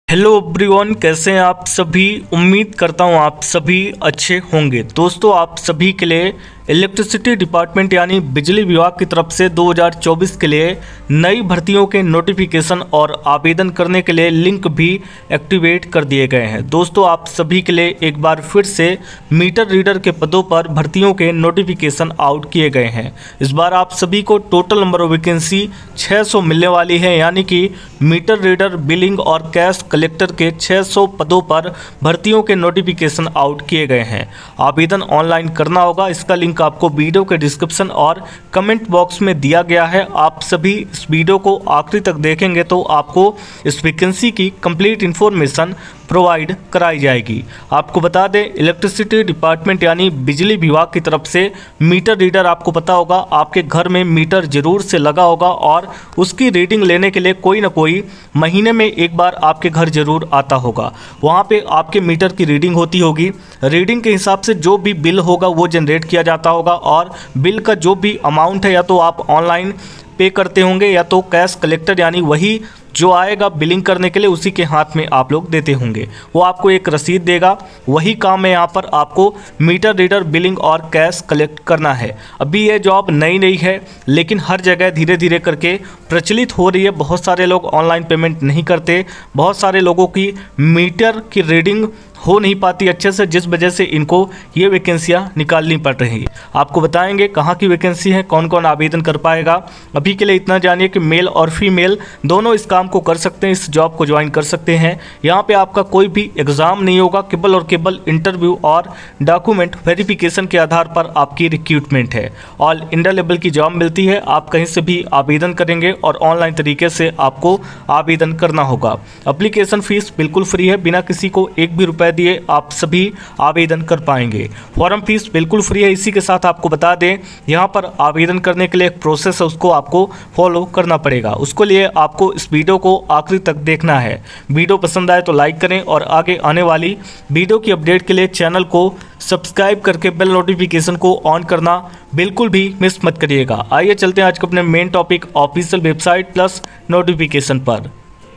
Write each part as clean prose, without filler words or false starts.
Hello everyone, कैसे हैं आप सभी। उम्मीद करता हूं आप सभी अच्छे होंगे। दोस्तों, आप सभी के लिए इलेक्ट्रिसिटी डिपार्टमेंट यानी बिजली विभाग की तरफ से 2024 के लिए नई भर्तियों के नोटिफिकेशन और आवेदन करने के लिए लिंक भी एक्टिवेट कर दिए गए हैं। दोस्तों, आप सभी के लिए एक बार फिर से मीटर रीडर के पदों पर भर्तियों के नोटिफिकेशन आउट किए गए हैं। इस बार आप सभी को टोटल नंबर ऑफ वैकेंसी 600 मिलने वाली है, यानी कि मीटर रीडर, बिलिंग और कैश कलेक्टर के 600 पदों पर भर्तियों के नोटिफिकेशन आउट किए गए हैं। आवेदन ऑनलाइन करना होगा। इसका लिंक आपको वीडियो के डिस्क्रिप्शन और कमेंट बॉक्स में दिया गया है। आप सभी इस वीडियो को आखिरी तक देखेंगे तो आपको इस वैकेंसी की कंप्लीट इंफॉर्मेशन प्रोवाइड कराई जाएगी। आपको बता दें, इलेक्ट्रिसिटी डिपार्टमेंट यानी बिजली विभाग की तरफ से मीटर रीडर, आपको पता होगा आपके घर में मीटर जरूर से लगा होगा और उसकी रीडिंग लेने के लिए कोई ना कोई महीने में एक बार आपके घर जरूर आता होगा। वहाँ पे आपके मीटर की रीडिंग होती होगी। रीडिंग के हिसाब से जो भी बिल होगा वो जनरेट किया जाता होगा और बिल का जो भी अमाउंट है या तो आप ऑनलाइन पे करते होंगे या तो कैश कलेक्टर यानी वही जो आएगा बिलिंग करने के लिए उसी के हाथ में आप लोग देते होंगे। वो आपको एक रसीद देगा। वही काम है यहाँ पर आपको मीटर रीडर, बिलिंग और कैश कलेक्ट करना है। अभी ये जॉब नई है, लेकिन हर जगह धीरे धीरे करके प्रचलित हो रही है। बहुत सारे लोग ऑनलाइन पेमेंट नहीं करते, बहुत सारे लोगों की मीटर की रीडिंग हो नहीं पाती अच्छे से, जिस वजह से इनको ये वैकेंसियाँ निकालनी पड़ रही है। आपको बताएंगे कहाँ की वैकेंसी है, कौन कौन आवेदन कर पाएगा। अभी के लिए इतना जानिए कि मेल और फीमेल दोनों इस काम को कर सकते हैं, इस जॉब को ज्वाइन कर सकते हैं। यहाँ पे आपका कोई भी एग्ज़ाम नहीं होगा, केवल और केवल इंटरव्यू और डॉक्यूमेंट वेरिफिकेशन के आधार पर आपकी रिक्रूटमेंट है। ऑल इंडिया लेवल की जॉब मिलती है। आप कहीं से भी आवेदन करेंगे और ऑनलाइन तरीके से आपको आवेदन करना होगा। एप्लीकेशन फीस बिल्कुल फ्री है, बिना किसी को एक भी रुपये दिए आप सभी आवेदन कर पाएंगे। फॉर्म फीस बिल्कुल फ्री है। इसी के साथ आपको बता दें, यहाँ पर आवेदन करने के लिए एक प्रोसेस है, उसको आपको फॉलो करना पड़ेगा। उसके लिए आपको इस वीडियो को आखिरी तक देखना है। वीडियो पसंद आए तो लाइक करें और आगे आने वाली वीडियो की अपडेट के लिए चैनल को सब्सक्राइब करके बेल नोटिफिकेशन को ऑन करना बिल्कुल भी मिस मत करिएगा। आइए चलते हैं आज के अपने main topic official website plus notification पर।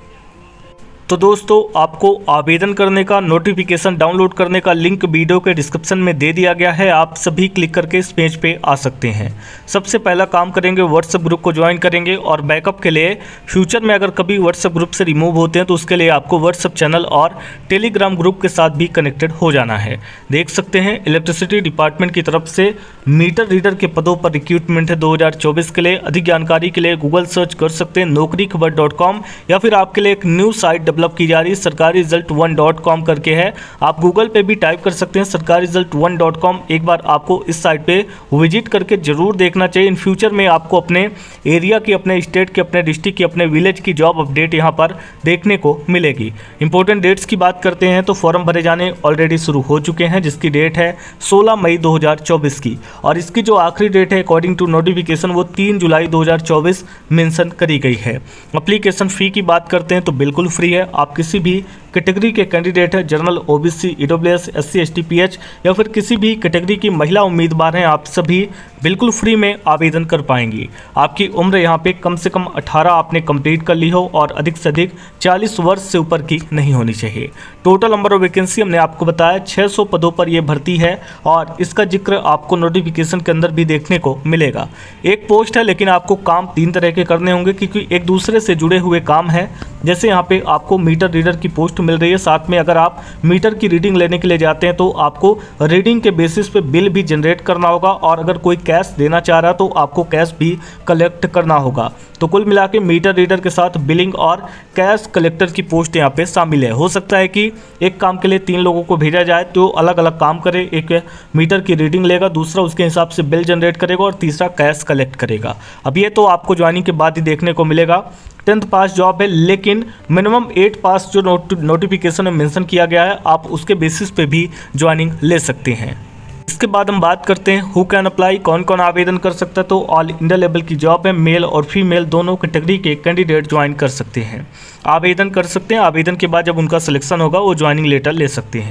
तो दोस्तों, आपको आवेदन करने का, नोटिफिकेशन डाउनलोड करने का लिंक वीडियो के डिस्क्रिप्शन में दे दिया गया है। आप सभी क्लिक करके इस पेज पे आ सकते हैं। सबसे पहला काम करेंगे, व्हाट्सएप ग्रुप को ज्वाइन करेंगे और बैकअप के लिए फ्यूचर में अगर कभी व्हाट्सएप ग्रुप से रिमूव होते हैं तो उसके लिए आपको व्हाट्सएप चैनल और टेलीग्राम ग्रुप के साथ भी कनेक्टेड हो जाना है। देख सकते हैं, इलेक्ट्रिसिटी डिपार्टमेंट की तरफ से मीटर रीडर के पदों पर रिक्रूटमेंट है 2024 के लिए। अधिक जानकारी के लिए गूगल सर्च कर सकते हैं naukrikhbar.com, या फिर आपके लिए एक न्यू साइट डेवलप की जा रही है सरकारी रिजल्ट 1.com करके है। आप गूगल पे भी टाइप कर सकते हैं सरकारी रिजल्ट 1.com। एक बार आपको इस साइट पे विजिट करके जरूर देखना चाहिए। इन फ्यूचर में आपको अपने एरिया की, अपने स्टेट की, अपने डिस्ट्रिक्ट की, अपने विलेज की जॉब अपडेट यहाँ पर देखने को मिलेगी। इंपॉर्टेंट डेट्स की बात करते हैं तो फॉर्म भरे जाने ऑलरेडी शुरू हो चुके हैं, जिसकी डेट है 16 मई 2024 की, और इसकी जो आखिरी डेट है अकॉर्डिंग टू नोटिफिकेशन वो 3 जुलाई 2024 मेंशन करी गई है। एप्लीकेशन फ़ी की बात करते हैं तो बिल्कुल फ्री है। आप किसी भी कैटेगरी के कैंडिडेट है, general, OBC, EWS, SC, ST, PH या फिर किसी भी कैटेगरी की महिला उम्मीदवार हैं, आप सभी बिल्कुल फ्री में आवेदन कर पाएंगी। आपकी उम्र यहाँ पे कम से कम 18 आपने कंप्लीट कर ली हो और अधिक से अधिक 40 वर्ष से ऊपर की नहीं होनी चाहिए। टोटल नंबर ऑफ वैकेंसी हमने आपको बताया 600 पदों पर यह भर्ती है और इसका जिक्र आपको नोटिफिकेशन के अंदर भी देखने को मिलेगा। एक पोस्ट है, लेकिन आपको काम 3 तरह के करने होंगे क्योंकि एक दूसरे से जुड़े हुए काम है। जैसे यहाँ पे आपको मीटर रीडर की पोस्ट मिल रही है, साथ में अगर आप मीटर की रीडिंग लेने के लिए जाते हैं तो आपको रीडिंग के बेसिस पे बिल भी जनरेट करना होगा, और अगर कोई कैश देना चाह रहा है तो आपको कैश भी कलेक्ट करना होगा। तो कुल मिला के मीटर रीडर के साथ बिलिंग और कैश कलेक्टर की पोस्ट यहाँ पे शामिल है। हो सकता है कि एक काम के लिए 3 लोगों को भेजा जाए तो अलग अलग काम करे। एक मीटर की रीडिंग लेगा, दूसरा उसके हिसाब से बिल जनरेट करेगा और तीसरा कैश कलेक्ट करेगा। अब ये तो आपको ज्वाइनिंग के बाद ही देखने को मिलेगा। 10th पास जॉब है, लेकिन मिनिमम 8 पास जो नोटिफिकेशन में मेंशन किया गया है, आप उसके बेसिस पे भी ज्वाइनिंग ले सकते हैं। इसके बाद हम बात करते हैं हु कैन अप्लाई, कौन कौन आवेदन कर सकता है। तो ऑल इंडिया लेवल की जॉब है, मेल और फीमेल दोनों कैटेगरी के कैंडिडेट ज्वाइन कर सकते हैं, आवेदन कर सकते हैं। आवेदन के बाद जब उनका सिलेक्शन होगा वो ज्वाइनिंग लेटर ले सकते हैं।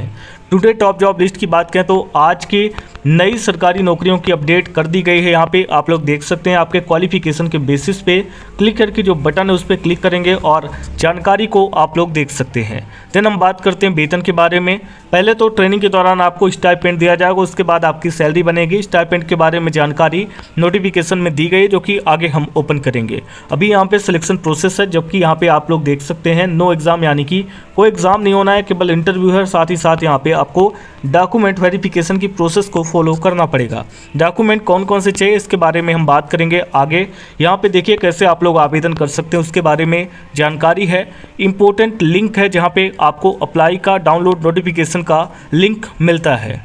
टुडे टॉप जॉब लिस्ट की बात करें तो आज की नई सरकारी नौकरियों की अपडेट कर दी गई है। यहाँ पे आप लोग देख सकते हैं, आपके क्वालिफिकेशन के बेसिस पे क्लिक करके जो बटन है उस पर क्लिक करेंगे और जानकारी को आप लोग देख सकते हैं। देन हम बात करते हैं वेतन के बारे में। पहले तो ट्रेनिंग के दौरान आपको स्टाइपेंड दिया जाएगा, उसके बाद आपकी सैलरी बनेगी। स्टाइपेंड के बारे में जानकारी नोटिफिकेशन में दी गई है, जो कि आगे हम ओपन करेंगे। अभी यहाँ पे सिलेक्शन प्रोसेस है, जबकि यहाँ पे आप लोग देख सकते हैं नो एग्जाम, यानी कि कोई एग्जाम नहीं होना है, केवल इंटरव्यू है। साथ ही साथ यहाँ पे आपको डॉक्यूमेंट वेरिफिकेशन की प्रोसेस को फॉलो करना पड़ेगा। डॉक्यूमेंट कौन कौन से चाहिए इसके बारे में हम बात करेंगे आगे। यहाँ पे देखिए कैसे आप लोग आवेदन कर सकते हैं, उसके बारे में जानकारी है। इंपॉर्टेंट लिंक है जहाँ पे आपको अप्लाई का डाउनलोड नोटिफिकेशन का लिंक मिलता है।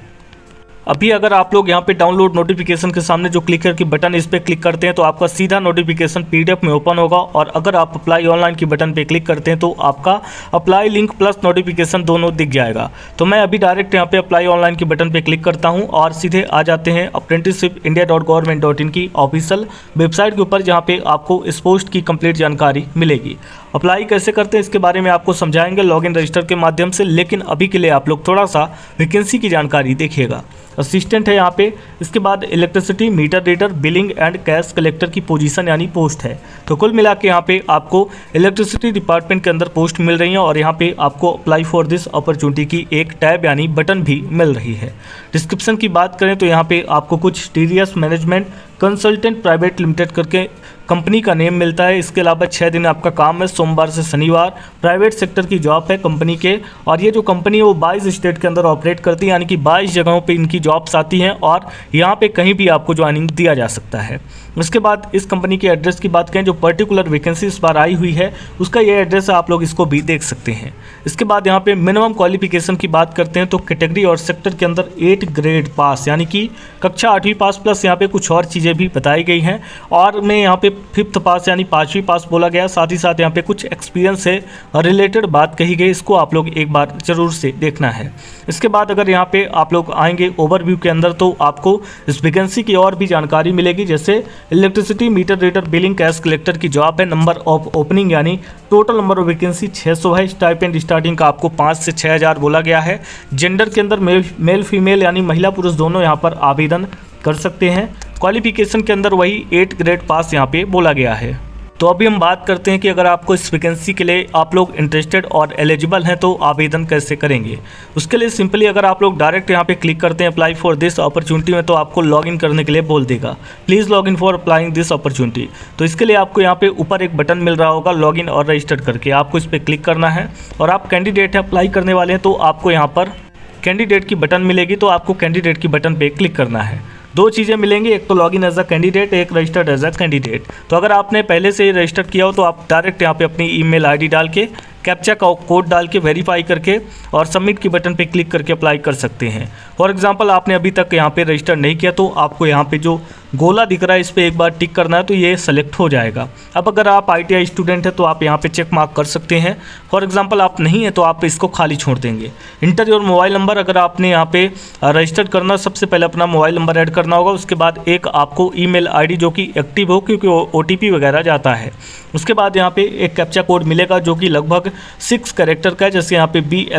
अभी अगर आप लोग यहाँ पे डाउनलोड नोटिफिकेशन के सामने जो क्लिक करके बटन इस पर क्लिक करते हैं तो आपका सीधा नोटिफिकेशन PDF में ओपन होगा, और अगर आप अप्लाई ऑनलाइन की बटन पे क्लिक करते हैं तो आपका अप्लाई लिंक प्लस नोटिफिकेशन दोनों दिख जाएगा। तो मैं अभी डायरेक्ट यहाँ पे अप्लाई ऑनलाइन की बटन पे क्लिक करता हूँ और सीधे आ जाते हैं apprenticeshipindia.government.in की ऑफिशियल वेबसाइट के ऊपर, जहाँ पे आपको इस पोस्ट की कंप्लीट जानकारी मिलेगी। अप्लाई कैसे करते हैं इसके बारे में आपको समझाएंगे लॉगिन रजिस्टर के माध्यम से, लेकिन अभी के लिए आप लोग थोड़ा सा वैकेंसी की जानकारी देखिएगा। असिस्टेंट है यहाँ पे, इसके बाद electricity meter reader, billing and cash collector की पोजीशन यानी पोस्ट है। तो कुल मिला के यहाँ पे आपको इलेक्ट्रिसिटी डिपार्टमेंट के अंदर पोस्ट मिल रही है, और यहाँ पे आपको अप्लाई फॉर दिस अपॉर्चुनिटी की एक टैब यानी बटन भी मिल रही है। डिस्क्रिप्शन की बात करें तो यहाँ पे आपको कुछ TDS management consultant private limited करके कंपनी का नेम मिलता है। इसके अलावा 6 दिन आपका काम है, सोमवार से शनिवार। प्राइवेट सेक्टर की जॉब है कंपनी के, और ये जो कंपनी है वो 22 स्टेट के अंदर ऑपरेट करती है, यानी कि 22 जगहों पे इनकी जॉब्स आती हैं, और यहाँ पे कहीं भी आपको ज्वाइनिंग दिया जा सकता है। उसके बाद इस कंपनी के एड्रेस की बात करें, जो पर्टिकुलर वैकेंसी इस बार आई हुई है उसका ये एड्रेस है, आप लोग इसको भी देख सकते हैं। इसके बाद यहाँ पे मिनिमम क्वालिफिकेशन की बात करते हैं तो कैटेगरी और सेक्टर के अंदर 8 ग्रेड पास, यानी कि कक्षा 8वीं पास प्लस यहाँ पे कुछ और चीज़ें भी बताई गई हैं, और मैं यहाँ पे 5th पास यानी 5वीं पास बोला गया। साथ ही साथ यहाँ पे कुछ एक्सपीरियंस से रिलेटेड बात कही गई, इसको आप लोग एक बार ज़रूर से देखना है। इसके बाद अगर यहाँ पे आप लोग आएंगे ओवरव्यू के अंदर तो आपको इस वैकेंसी की और भी जानकारी मिलेगी, जैसे electricity meter reader, billing, cash collector की जॉब है। नंबर ऑफ ओपनिंग यानी टोटल नंबर ऑफ वैकेंसी 600 है। स्टाइपेंड स्टार्टिंग का आपको 5 से 6,000 बोला गया है। जेंडर के अंदर मेल फीमेल यानी महिला पुरुष दोनों यहाँ पर आवेदन कर सकते हैं। क्वालिफिकेशन के अंदर वही 8 ग्रेड पास यहाँ पे बोला गया है। तो अभी हम बात करते हैं कि अगर आपको इस वैकेंसी के लिए आप लोग इंटरेस्टेड और एलिजिबल हैं तो आवेदन कैसे करेंगे। उसके लिए सिंपली अगर आप लोग डायरेक्ट यहाँ पे क्लिक करते हैं अप्लाई फॉर दिस अपॉर्चुनिटी में, तो आपको लॉगिन करने के लिए बोल देगा, please login for applying this opportunity. तो इसके लिए आपको यहाँ पे ऊपर एक बटन मिल रहा होगा लॉगिन और रजिस्टर करके, आपको इस पर क्लिक करना है। और आप कैंडिडेट हैं, अप्लाई करने वाले हैं, तो आपको यहाँ पर कैंडिडेट की बटन मिलेगी, तो आपको कैंडिडेट की बटन पर क्लिक करना है। 2 चीज़ें मिलेंगी, एक तो लॉगिन एज अ कैंडिडेट, एक रजिस्टर्ड एज अ कैंडिडेट। तो अगर आपने पहले से ही रजिस्टर किया हो तो आप डायरेक्ट यहाँ पे अपनी ईमेल आईडी डाल के कैप्चा का कोड डाल के वेरीफाई करके और सबमिट की बटन पे क्लिक करके अप्लाई कर सकते हैं। फॉर एग्जांपल आपने अभी तक यहाँ पे रजिस्टर नहीं किया तो आपको यहाँ पे जो गोला दिख रहा है इस पर एक बार टिक करना है, तो ये सेलेक्ट हो जाएगा। अब अगर आप ITI स्टूडेंट है तो आप यहाँ पे चेक मार्क कर सकते हैं। फॉर एग्जांपल आप नहीं है तो आप इसको खाली छोड़ देंगे। इंटर योर मोबाइल नंबर, अगर आपने यहाँ पे रजिस्टर करना, सबसे पहले अपना मोबाइल नंबर ऐड करना होगा। उसके बाद एक आपको ईमेल आईडी जो कि एक्टिव हो, क्योंकि OTP वगैरह जाता है। उसके बाद यहाँ पे एक कैप्चा कोड मिलेगा जो कि लगभग 6 कैरेक्टर का है, जैसे यहाँ पे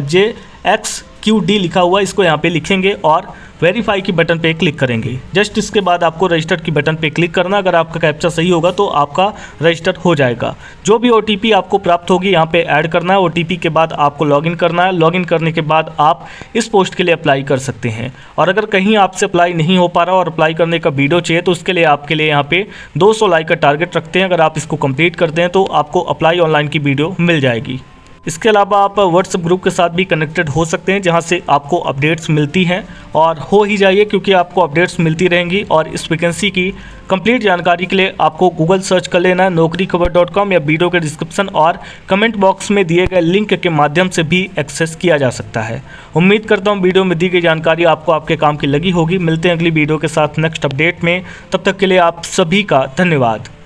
BFJXQD लिखा हुआ है, इसको यहाँ पे लिखेंगे और वेरीफाई की बटन पे क्लिक करेंगे। जस्ट इसके बाद आपको रजिस्टर की बटन पे क्लिक करना। अगर आपका कैप्चा सही होगा तो आपका रजिस्टर हो जाएगा। जो भी OTP आपको प्राप्त होगी यहाँ पे ऐड करना है। OTP के बाद आपको लॉगिन करना है। लॉगिन करने के बाद आप इस पोस्ट के लिए अप्लाई कर सकते हैं। और अगर कहीं आपसे अप्लाई नहीं हो पा रहा और अप्लाई करने का वीडियो चाहिए तो उसके लिए आपके लिए यहाँ पे 200 लाइक का टारगेट रखते हैं। अगर आप इसको कंप्लीट करते हैं तो आपको अप्लाई ऑनलाइन की वीडियो मिल जाएगी। इसके अलावा आप व्हाट्सएप ग्रुप के साथ भी कनेक्टेड हो सकते हैं, जहां से आपको अपडेट्स मिलती हैं, और हो ही जाइए क्योंकि आपको अपडेट्स मिलती रहेंगी। और इस वैकेंसी की कंप्लीट जानकारी के लिए आपको गूगल सर्च कर लेना है naukrikhbar.com, या वीडियो के डिस्क्रिप्शन और कमेंट बॉक्स में दिए गए लिंक के माध्यम से भी एक्सेस किया जा सकता है। उम्मीद करता हूँ वीडियो में दी गई जानकारी आपको आपके काम की लगी होगी। मिलते हैं अगली वीडियो के साथ नेक्स्ट अपडेट में, तब तक के लिए आप सभी का धन्यवाद।